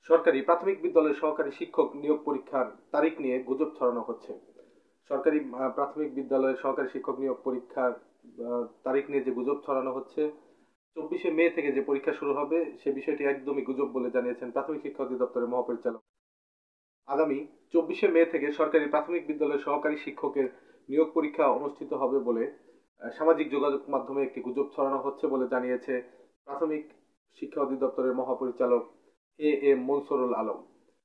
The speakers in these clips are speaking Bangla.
সরকারি প্রাথমিক বিদ্যালয়ের সহকারী শিক্ষক নিয়োগ পরীক্ষার তারিখ নিয়ে গুজব ছড়ানো হচ্ছে। সরকারি প্রাথমিক বিদ্যালয়ের সহকারী শিক্ষক নিয়োগ পরীক্ষার তারিখ নিয়ে যে গুজব ছড়ানো হচ্ছে, 24শে মে থেকে যে পরীক্ষা শুরু হবে সে বিষয়টি একদমই গুজব বলে জানিয়েছেন প্রাথমিক শিক্ষা অধিদপ্তরের মহাপরিচালক। আগামী 24শে মে থেকে সরকারি প্রাথমিক বিদ্যালয়ের সহকারী শিক্ষকের নিয়োগ পরীক্ষা অনুষ্ঠিত হবে বলে সামাজিক যোগাযোগ মাধ্যমে একটি গুজব ছড়ানো হচ্ছে বলে জানিয়েছে প্রাথমিক শিক্ষা অধিদপ্তরের মহাপরিচালক এম মনসুরুল আলম।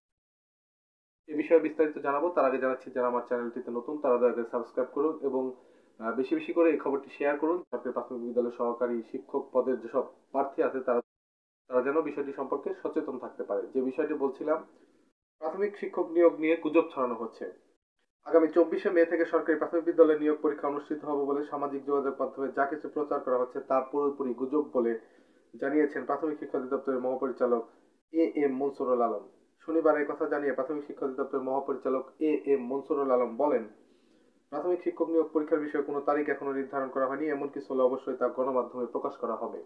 এ বিষয়ে বিস্তারিত জানাবো তার আগে জানাচ্ছি, যারা আমার চ্যানেলটিতে নতুন তারা দয়া করে সাবস্ক্রাইব করুন এবং বেশি বেশি করে এই খবরটি শেয়ার করুন, যাতে প্রাথমিক বিদ্যালয়ের সহকারী শিক্ষক পদের যেসব প্রার্থী আছে তারা তারা যেন বিষয়টি সম্পর্কে সচেতন থাকতে পারে। যে বিষয়টি বলছিলাম, প্রাথমিক শিক্ষক নিয়োগ নিয়ে গুজব ছড়ানো হচ্ছে। আগামী 24শে মে থেকে সরকারি প্রাথমিক বিদ্যালয়ে নিয়োগ পরীক্ষা অনুষ্ঠিত হবে বলে সামাজিক যোগাযোগ মাধ্যমে যা কিছু প্রচার করা হচ্ছে তা পুরোপুরি গুজব বলে জানিয়েছেন প্রাথমিক শিক্ষা অধিদপ্তরের মহাপরিচালক এম মনসুরুল আলম। শনিবার এই কথা জানিয়ে প্রাথমিক শিক্ষা অধিদপ্তরের মহাপরিচালক এম মনসুরুল আলম বলেন, প্রাথমিক শিক্ষক নিয়োগ পরীক্ষার বিষয়ে কোনো তারিখ এখনো নির্ধারণ করা হয়নি, এমন কিছু হলে অবশ্যই তা গণমাধ্যমে প্রকাশ করা হবে।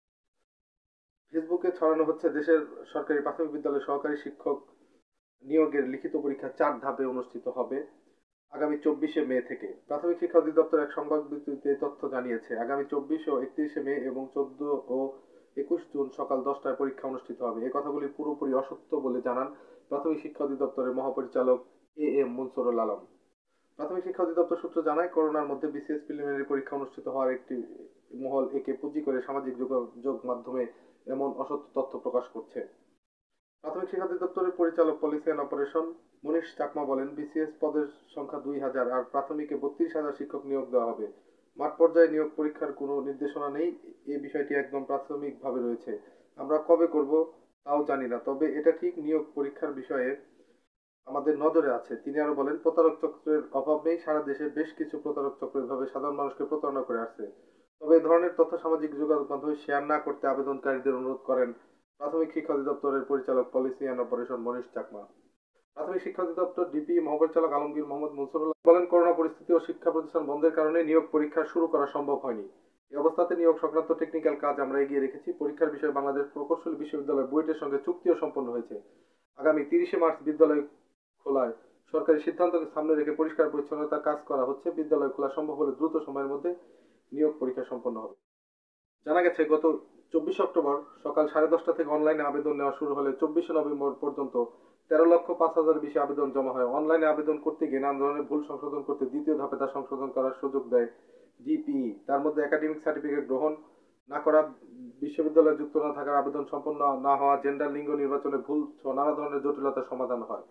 ফেসবুকে ছড়ানো হচ্ছে দেশের সরকারি প্রাথমিক বিদ্যালয়ের সহকারী শিক্ষক নিয়োগের লিখিত পরীক্ষা 4 ধাপে অনুষ্ঠিত হবে আগামী 24শে মে থেকে। প্রাথমিক শিক্ষা অধিদপ্তর এক সংবাদ বিবৃতিতে তথ্য জানিয়েছে, আগামী 24 ও 31শে মে এবং 14 ও 21 জুন সকাল 10টায় পরীক্ষা অনুষ্ঠিত হবে। এই কথাগুলি পুরোপুরি অসত্য বলে জানান প্রাথমিক শিক্ষা অধিদপ্তরের মহাপরিচালক এম মনসুরুল আলম। প্রাথমিক শিক্ষা অধিদপ্তর সূত্র জানায়, করোনার মধ্যে বিসিএস প্রিলিমিনারি পরীক্ষা অনুষ্ঠিত হওয়ার একটি মহল একে পুঁজি করে সামাজিক যোগাযোগ মাধ্যমে এমন অসত্য তথ্য প্রকাশ করছে। প্রাথমিক শিক্ষা অধিদপ্তরের পরিচালক policy and operation Manish Chakma বলেন, বিসিএস পদের সংখ্যা 2000 আর প্রাথমিকে 32,000 শিক্ষক নিয়োগ দেওয়া হবে। মাঠ পর্যায়ে নিয়োগ পরীক্ষার কোনো নির্দেশনা নেই, এই বিষয়টি একদম প্রাথমিকভাবে রয়েছে। আমরা কবে করব তাও জানি না, তবে এটা ঠিক নিয়োগ পরীক্ষার বিষয়ে আমাদের নজরে আছে। তিনি আরো বলেন, প্রতারক চক্রের অভাব নেই, সারা দেশে বেশ কিছু প্রতারক চক্র এভাবে সাধারণ মানুষকে প্রতারণা করে আসছে। তবে এই ধরনের তথ্য সামাজিক যোগাযোগ মাধ্যমে শেয়ার না করতে আবেদনকারীদের অনুরোধ করেন প্রাথমিক শিক্ষা অধিদপ্তরের পরিচালক policy and operation Manish Chakma. প্রাথমিক শিক্ষা অধিদপ্তর ডিপি মহাপরিচালক আলমগীর মোহাম্মদ মনসুরুল্লাহ বলেন, করোনা পরিস্থিতি ও শিক্ষা প্রতিষ্ঠান বন্ধের কারণে নিয়োগ পরীক্ষা শুরু করা সম্ভব হয়নি। এই অবস্থাতে নিয়োগ সংক্রান্ত টেকনিক্যাল কাজ আমরা এগিয়ে রেখেছি। পরীক্ষার বিষয়ে বাংলাদেশ প্রকৌশলী বিশ্ববিদ্যালয় বুয়েটের সঙ্গে চুক্তিও সম্পন্ন হয়েছে। আগামী 30শে মার্চ বিদ্যালয় খোলায় সরকারি সিদ্ধান্তকে সামনে রেখে পরিষ্কার পরিচ্ছন্নতা কাজ করা হচ্ছে। বিদ্যালয় খোলা সম্ভব হলে দ্রুত সময়ের মধ্যে নিয়োগ পরীক্ষা সম্পন্ন হবে। জানা গেছে, গত 24 অক্টোবর সকাল 10:30 থেকে অনলাইনে আবেদন নেওয়া শুরু হলে 24শে নভেম্বর পর্যন্ত 13,05,000 বেশি আবেদন জমা হয়। অনলাইনে আবেদন করতে গিয়ে নানা ধরনের ভুল সংশোধন করতে দ্বিতীয় ধাপে তা সংশোধন করার সুযোগ দেয় ডিপিই। তার মধ্যে একাডেমিক সার্টিফিকেট গ্রহণ না করা, বিশ্ববিদ্যালয়ে যুক্ত না থাকার আবেদন সম্পন্ন না হওয়া, জেন্ডার লিঙ্গ নির্বাচনে ভুল সহ নানা ধরনের জটিলতার সমাধান হয়।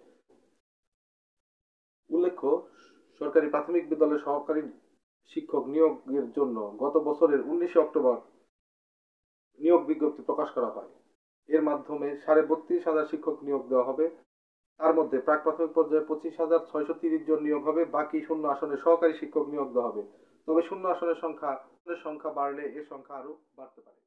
উল্লেখ্য, সরকারি প্রাথমিক বিদ্যালয়ের সহকারী শিক্ষক নিয়োগের জন্য গত বছরের 19 অক্টোবর নিয়োগ বিজ্ঞপ্তি প্রকাশ করা হয়। এর মাধ্যমে 32,500 শিক্ষক নিয়োগ দেওয়া হবে। তার মধ্যে প্রাক প্রাথমিক পর্যায়ে 25,630 জন নিয়োগ হবে, বাকি শূন্য আসনে সহকারী শিক্ষক নিয়োগ দেওয়া হবে। তবে শূন্য আসনের সংখ্যা বাড়লে এ সংখ্যা আরো বাড়তে পারে।